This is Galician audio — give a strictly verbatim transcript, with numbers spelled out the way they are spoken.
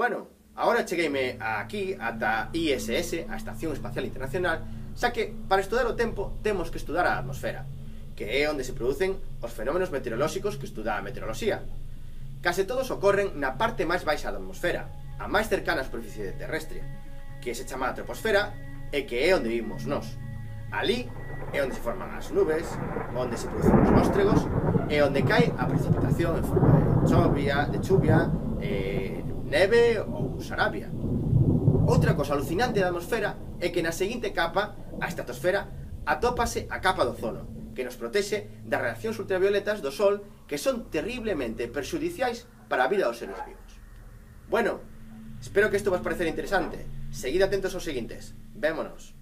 Bueno, agora chegueime aquí ata I S S, a Estación Espacial Internacional, xa que para estudar o tempo temos que estudar a atmosfera, que é onde se producen os fenómenos meteorolóxicos que estuda a meteoroloxía. Case todos ocorren na parte máis baixa da atmosfera, a máis cercana á superficie terrestre, que se chama a troposfera e que é onde vivimos nós. Ali é onde se forman as nubes, onde se producen os nóstregos e onde cae a precipitación en forma de chuvia, de chuvia, eh, neve ou sarabia. Outra cosa alucinante da atmosfera é que na seguinte capa, a estratosfera, atópase a capa do ozono, que nos protexe das reaccións ultravioletas do Sol que son terriblemente perxudiciais para a vida dos seres vivos. Bueno, espero que isto vos parecer interesante. Seguid atentos aos seguintes. Vémonos.